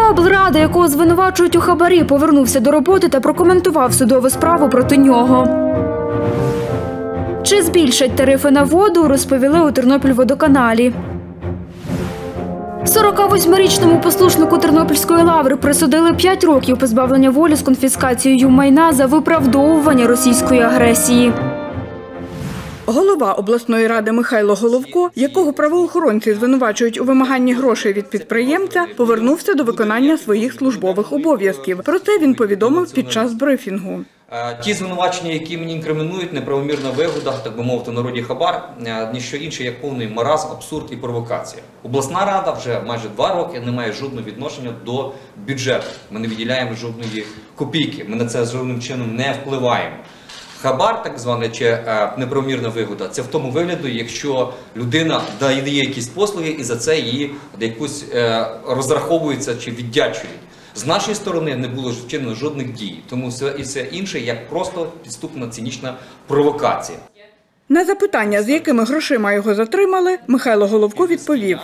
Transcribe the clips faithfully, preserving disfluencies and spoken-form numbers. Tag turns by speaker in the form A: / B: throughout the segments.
A: Голова облради, якого звинувачують у хабарі, повернувся до роботи та прокоментував судову справу проти нього. Чи збільшать тарифи на воду, розповіли у Тернопільводоканалі. сорокавосьмирічному послушнику Тернопільської лаври присудили п'ять років позбавлення волі з конфіскацією майна за виправдовування російської агресії. Голова обласної ради Михайло Головко, якого правоохоронці звинувачують у вимаганні грошей від підприємця, повернувся до виконання своїх службових обов'язків. Про це він повідомив під час брифінгу.
B: Ті звинувачення, які мені інкримінують, неправомірна вигода, так би мовити, в народі хабар, ніщо інше, як повний маразм, абсурд і провокація. Обласна рада вже майже два роки не має жодного відношення до бюджету. Ми не виділяємо жодної копійки, ми на це жодним чином не впливаємо. Хабар, так званий, чи неправомірна вигода, це в тому вигляді, якщо людина дає якісь послуги і за це її якусь розраховується чи віддячують. З нашої сторони не було вчинено жодних дій, тому все і все інше як просто підступна цинічна провокація.
A: На запитання, з якими грошима його затримали, Михайло Головко відповів: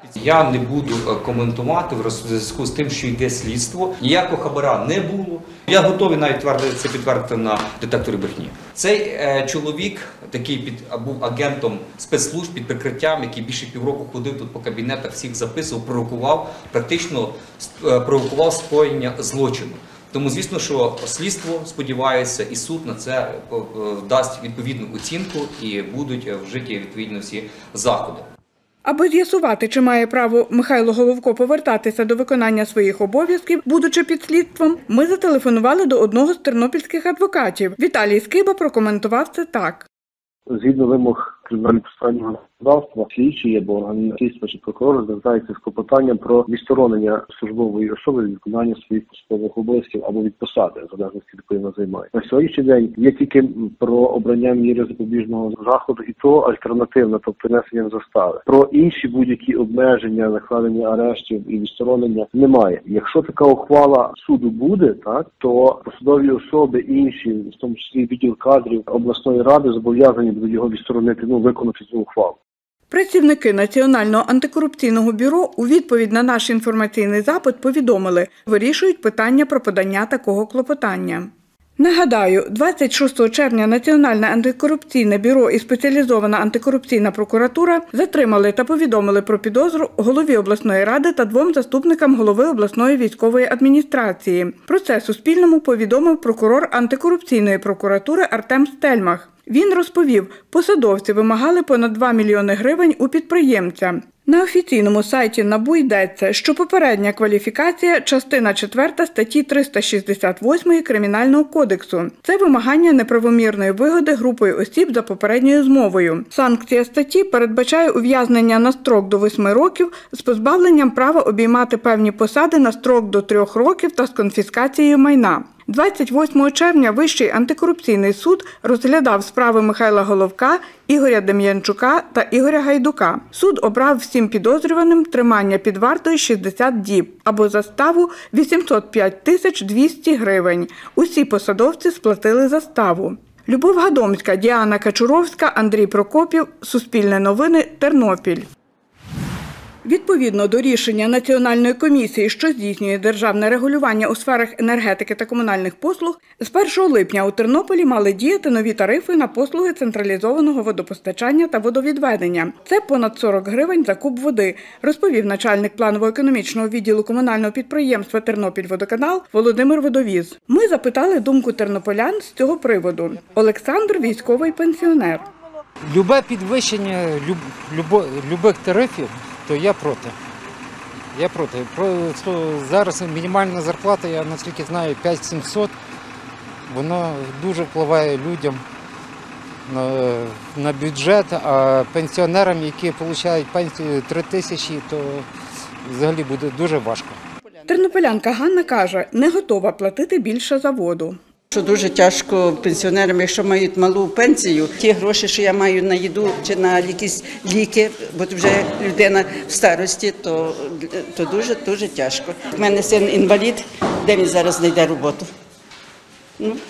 B: я не буду коментувати в зв'язку з тим, що йде слідство. Ніякого хабара не було. Я готовий навіть це підтвердити на детекторі брехні. Цей е, чоловік, такий під, був агентом спецслужб під прикриттям, який більше півроку ходив тут по кабінетах, всіх записував, провокував, практично е, провокував скоєння злочину. Тому, звісно, що слідство, сподіваюся, і суд на це е, дасть відповідну оцінку і будуть вжиті відповідно всі заходи.
A: Аби з'ясувати, чи має право Михайло Головко повертатися до виконання своїх обов'язків, будучи під слідством, ми зателефонували до одного з тернопільських адвокатів. Віталій Скиба прокоментував це так.
C: Згідно вимог кримінально-процесуального законодавства, слідчий або орган слідства чи прокурор звертається з клопотанням про відсторонення службової особи від виконання своїх посадових обов'язків або від посади, в залежності від якої вона займає. На сьогоднішній день є тільки про обрання міри запобіжного заходу, і то альтернативна, тобто внесення застави. Про інші будь-які обмеження, накладення арештів і відсторонення немає. Якщо така ухвала суду буде, так, то посадові особи інші, в тому числі відділ кадрів обласної ради, зобов'язані будуть його відсторонити, ну, виконати цю ухвалу.
A: Працівники Національного антикорупційного бюро у відповідь на наш інформаційний запит повідомили, вирішують питання про подання такого клопотання. Нагадаю, двадцять шостого червня Національне антикорупційне бюро і спеціалізована антикорупційна прокуратура затримали та повідомили про підозру голові обласної ради та двом заступникам голови обласної військової адміністрації. Про це Суспільному повідомив прокурор антикорупційної прокуратури Артем Стельмах. Він розповів, посадовці вимагали понад два мільйони гривень у підприємця. На офіційному сайті НАБУ йдеться, що попередня кваліфікація – частина четверта статті триста шістдесят восьмої Кримінального кодексу. Це вимагання неправомірної вигоди групою осіб за попередньою змовою. Санкція статті передбачає ув'язнення на строк до восьми років з позбавленням права обіймати певні посади на строк до трьох років та з конфіскацією майна. двадцять восьмого червня Вищий антикорупційний суд розглядав справи Михайла Головка, Ігоря Дем'янчука та Ігоря Гайдука. Суд обрав всім підозрюваним тримання під вартою шістдесят діб або заставу вісімсот п'ять тисяч двісті гривень. Усі посадовці сплатили заставу. Любов Гадомська, Діана Качуровська, Андрій Прокопів. Суспільне новини. Тернопіль. Відповідно до рішення Національної комісії, що здійснює державне регулювання у сферах енергетики та комунальних послуг, з першого липня у Тернополі мали діяти нові тарифи на послуги централізованого водопостачання та водовідведення. Це понад сорок гривень за куб води, розповів начальник планово-економічного відділу комунального підприємства «Тернопільводоканал» Володимир Водовіз. Ми запитали думку тернополян з цього приводу. Олександр – військовий пенсіонер.
D: Любе підвищення люб, любо, любих тарифів, то я проти. Я проти. Зараз мінімальна зарплата, я наскільки знаю, п'ять тисяч сімсот. Воно дуже впливає людям на, на бюджет, а пенсіонерам, які отримують пенсію три тисячі, то взагалі буде дуже важко.
A: Тернополянка Ганна каже, не готова платити більше за воду.
E: Що дуже тяжко пенсіонерам, якщо мають малу пенсію, ті гроші, що я маю на їду чи на якісь ліки, бо вже людина в старості, то, то дуже, дуже тяжко. У мене син інвалід, де він зараз знайде роботу? Ну,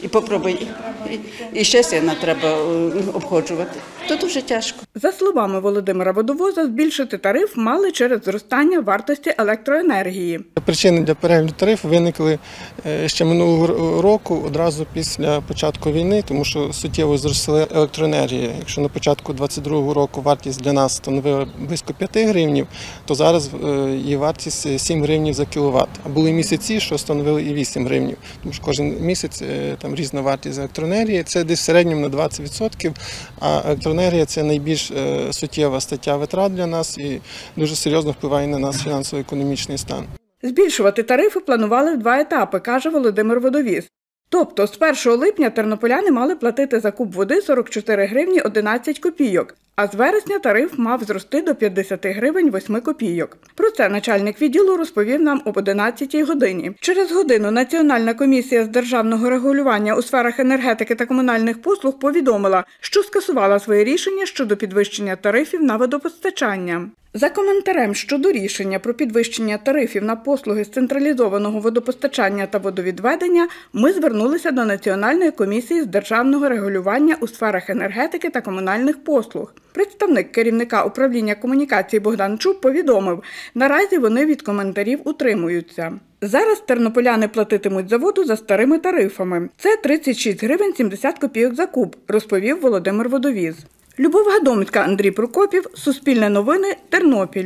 E: І попробуй, і, і ще сина треба е, обходжувати. То дуже тяжко.
A: За словами Володимира Водовоза, збільшити тариф мали через зростання вартості електроенергії.
F: Причини для перегляду тарифу виникли ще минулого року, одразу після початку війни, тому що суттєво зросла електроенергія. Якщо на початку двадцять другого року вартість для нас становила близько п'ять гривнів, то зараз її вартість сім гривнів за кіловат. А були місяці, що становили і вісім гривнів, тому що кожен місяць там різна вартість електроенергії. Це десь в середньому на двадцять відсотків, а електроенергія – це найбільш суттєва стаття витрат для нас і дуже серйозно впливає на наш фінансово-економічний стан.
A: Збільшувати тарифи планували в два етапи, каже Володимир Водовіз. Тобто з першого липня тернополяни мали платити за куб води сорок чотири гривні одинадцять копійок, а з вересня тариф мав зрости до п'ятдесят гривень восьми копійок. Про це начальник відділу розповів нам об одинадцятій годині. Через годину Національна комісія з державного регулювання у сферах енергетики та комунальних послуг повідомила, що скасувала своє рішення щодо підвищення тарифів на водопостачання. За коментарем щодо рішення про підвищення тарифів на послуги з централізованого водопостачання та водовідведення ми звернулися до Національної комісії з державного регулювання у сферах енергетики та комунальних послуг. Представник керівника управління комунікації Богдан Чуб повідомив, наразі вони від коментарів утримуються. Зараз тернополяни платитимуть за воду за старими тарифами. Це тридцять шість гривень сімдесят копійок за куб, розповів Володимир Водовіз. Любов Гадомська, Андрій Прокопів, Суспільне новини, Тернопіль.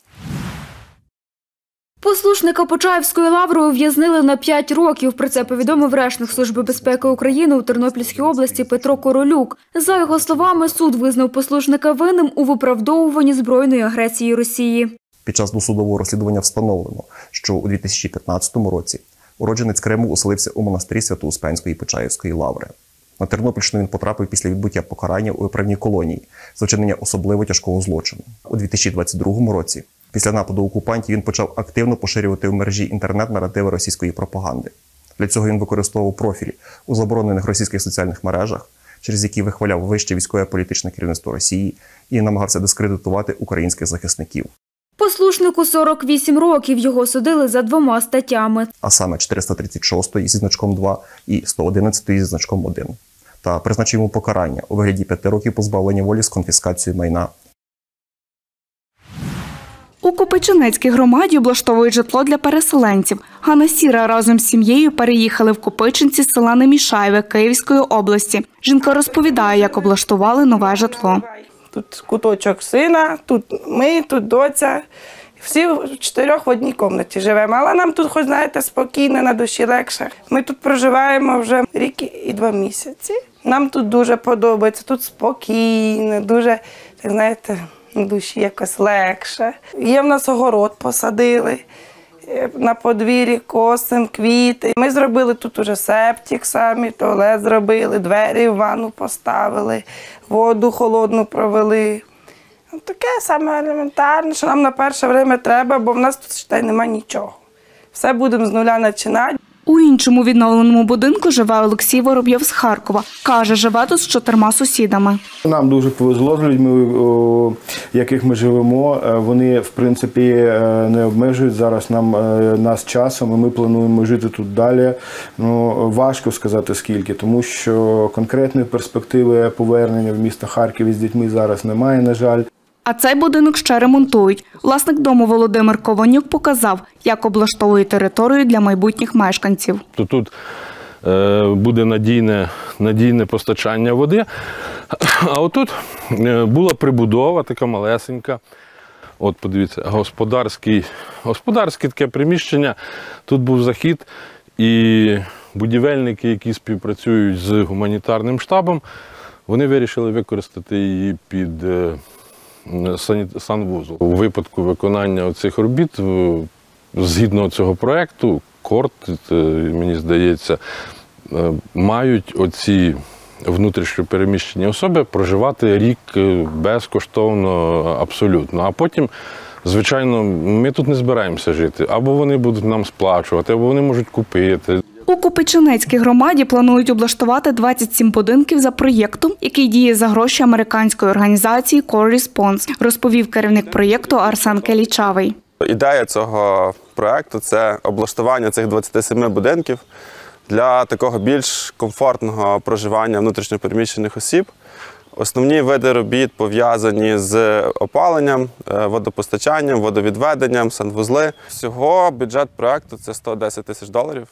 G: Послушника Почаївської лаври ув'язнили на п'ять років. Про це повідомив речник Служби безпеки України у Тернопільській області Петро Королюк. За його словами, суд визнав послушника винним у виправдовуванні збройної агресії Росії.
H: Під час досудового розслідування встановлено, що у дві тисячі п'ятнадцятому році уродженець Криму оселився у монастирі Свято-Успенської Почаївської лаври. На Тернопільщину він потрапив після відбуття покарання у виправній колонії за вчинення особливо тяжкого злочину. У дві тисячі двадцять другому році, після нападу окупантів, він почав активно поширювати в мережі інтернет-наративи російської пропаганди. Для цього він використовував профілі у заборонених російських соціальних мережах, через які вихваляв вище військове політичне керівництво Росії і намагався дискредитувати українських захисників.
G: Послушнику сорок вісім років, його судили за двома статтями.
H: А саме чотириста тридцять шостої зі значком два і сто одинадцятої зі значком один. Та призначив йому покарання у вигляді п'яти років позбавлення волі з конфіскацією майна.
I: У Копичинецькій громаді облаштовують житло для переселенців. Ганна Сіра разом з сім'єю переїхали в Копичинці з села Немішаєве Київської області. Жінка розповідає, як облаштували нове житло.
J: Тут куточок сина, тут ми, тут доця. Всі чотирьох в одній кімнаті живемо, але нам тут, хоч знаєте, спокійно, на душі легше. Ми тут проживаємо вже рік і два місяці. Нам тут дуже подобається, тут спокійно, дуже, так знаєте, на душі якось легше. Є в нас огород, посадили, на подвір'ї косимо, квіти. Ми зробили тут уже септик самі, туалет зробили, двері в ванну поставили, воду холодну провели. Таке саме елементарне, що нам на перше время треба, бо в нас тут, считай, нема нічого. Все будемо з нуля починати.
I: У іншому відновленому будинку живе Олексій Воробйов з Харкова. Каже, живе тут з чотирма сусідами.
K: Нам дуже повезло з людьми, у яких ми живемо. Вони, в принципі, не обмежують зараз нам, нас часом, і ми плануємо жити тут далі. Ну, важко сказати скільки, тому що конкретної перспективи повернення в місто Харків із дітьми зараз немає, на жаль.
I: А цей будинок ще ремонтують. Власник дому Володимир Кованюк показав, як облаштовує територію для майбутніх мешканців.
L: Тут е, буде надійне, надійне постачання води, а отут була прибудова така малесенька. От подивіться, господарський, господарське таке приміщення, тут був захід, і будівельники, які співпрацюють з гуманітарним штабом, вони вирішили використати її під санвузол. У випадку виконання цих робіт, згідно цього проєкту, КОРТ, мені здається, мають оці внутрішньо переміщені особи проживати рік безкоштовно абсолютно. А потім, звичайно, ми тут не збираємося жити. Або вони будуть нам сплачувати, або вони можуть купити.
I: У Копичинецькій громаді планують облаштувати двадцять сім будинків за проєктом, який діє за гроші американської організації Core Response, розповів керівник проєкту Арсен Келічавий.
M: Ідея цього проєкту – це облаштування цих двадцяти семи будинків для такого більш комфортного проживання внутрішньопереміщених осіб. Основні види робіт пов'язані з опаленням, водопостачанням, водовідведенням, санвузли. Всього бюджет проєкту – це сто десять тисяч доларів.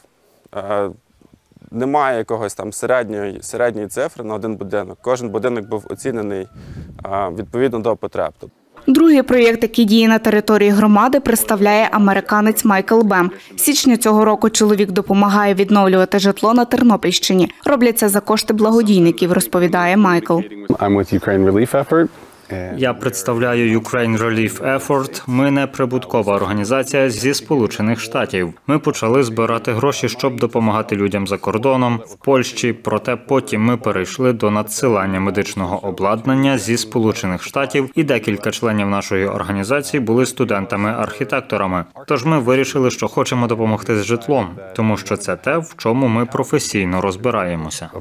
M: Немає якогось там середньої, середньої цифри на один будинок. Кожен будинок був оцінений відповідно до потреб.
I: Другий проєкт, який діє на території громади, представляє американець Майкл Бем. З січня цього року чоловік допомагає відновлювати житло на Тернопільщині. Роблять це за кошти благодійників, розповідає Майкл.
N: Я представляю Ukraine Relief Effort. Ми не прибуткова організація зі Сполучених Штатів. Ми почали збирати гроші, щоб допомагати людям за кордоном, в Польщі, проте потім ми перейшли до надсилання медичного обладнання зі Сполучених Штатів, і декілька членів нашої організації були студентами-архітекторами. Тож ми вирішили, що хочемо допомогти з житлом, тому що це те, в чому ми професійно розбираємося.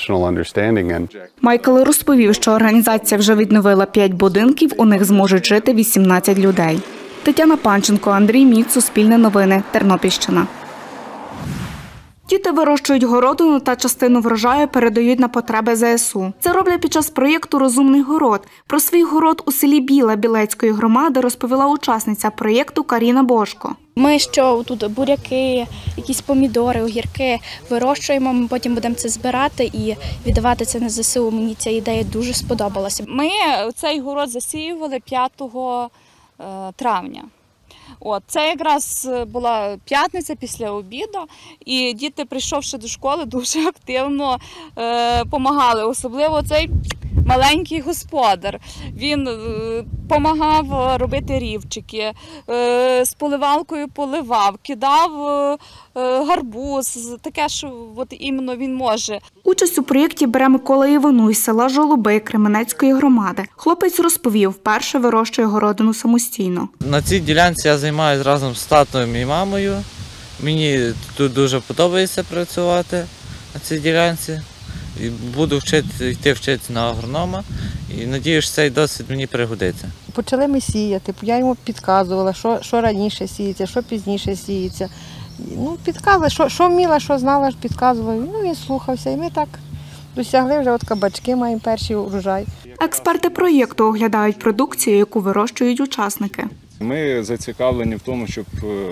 I: Майкл розповів, що організація вже відновила п'ять будинків, у них зможуть жити вісімнадцять людей. Тетяна Панченко, Андрій Міц, Суспільне новини, Тернопільщина. Діти вирощують городину та частину врожаю передають на потреби зе ес у. Це роблять під час проєкту «Розумний город». Про свій город у селі Біла Білецької громади розповіла учасниця проєкту Каріна Бошко.
O: Ми що тут буряки, якісь помідори, огірки вирощуємо, ми потім будемо це збирати і віддавати це на зе ес у. Мені ця ідея дуже сподобалася.
P: Ми цей город засіювали п'ятого травня. От, це якраз була п'ятниця після обіду, і діти, прийшовши до школи, дуже активно допомагали, е, особливо цей маленький господар. Він допомагав е, робити рівчики, е, з поливалкою поливав, кидав е, гарбуз, таке, що от іменно він може.
I: Участь у проєкті бере Микола Івануй з села Жолоби Кременецької громади. Хлопець розповів, вперше вирощує городину самостійно.
Q: На цій ділянці я займаюся разом з татом і мамою. Мені тут дуже подобається працювати на цій ділянці. І буду вчити, йти вчитися на агронома і надіюсь, що цей досвід мені пригодиться.
R: Почали ми сіяти, я йому підказувала, що, що раніше сіється, що пізніше сіється. Ну, підказувала, що, що вміла, що знала, підказувала. Ну, він слухався, і ми так досягли, вже от кабачки маємо перший урожай.
I: Експерти проєкту оглядають продукцію, яку вирощують учасники.
S: Ми зацікавлені в тому, щоб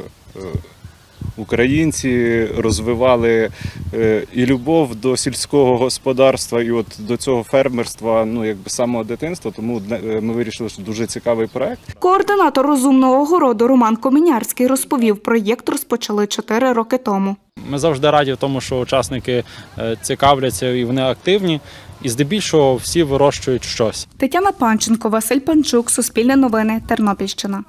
S: українці розвивали і любов до сільського господарства, і от до цього фермерства, ну, якби з самого дитинства, тому ми вирішили, що дуже цікавий проєкт.
I: Координатор «Розумного городу» Роман Комінярський розповів, проєкт розпочали чотири роки тому.
T: Ми завжди раді в тому, що учасники цікавляться і вони активні, і здебільшого всі вирощують щось.
I: Тетяна Панченко, Василь Панчук, Суспільне новини, Тернопільщина.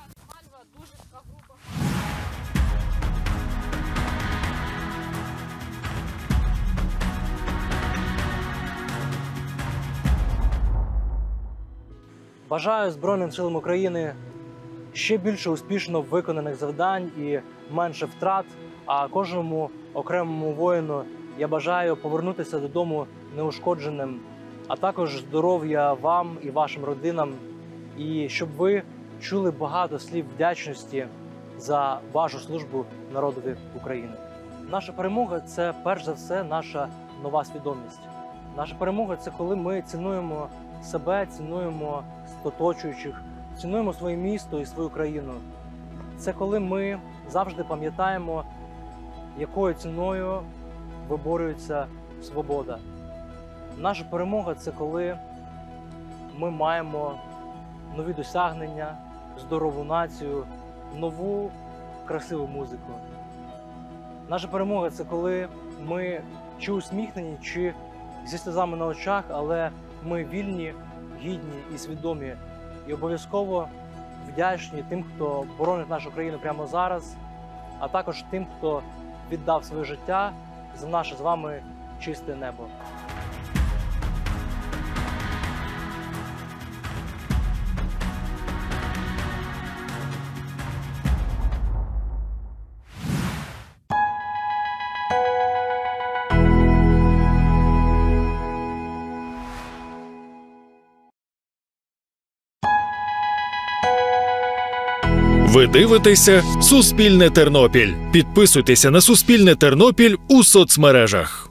U: Бажаю Збройним силам України ще більше успішно виконаних завдань і менше втрат, а кожному окремому воїну я бажаю повернутися додому неушкодженим, а також здоров'я вам і вашим родинам, і щоб ви чули багато слів вдячності за вашу службу народові України. Наша перемога – це перш за все наша нова свідомість. Наша перемога – це коли ми цінуємо себе, цінуємо оточуючих, цінуємо своє місто і свою країну. Це коли ми завжди пам'ятаємо, якою ціною виборюється свобода. Наша перемога – це коли ми маємо нові досягнення, здорову націю, нову красиву музику. Наша перемога – це коли ми чи усміхнені, чи зі сльозами на очах, але ми вільні, гідні і свідомі, і обов'язково вдячні тим, хто боронить нашу країну прямо зараз, а також тим, хто віддав своє життя за наше з вами чисте небо.
B: Ви дивитеся «Суспільне Тернопіль». Підписуйтеся на «Суспільне Тернопіль» у соцмережах.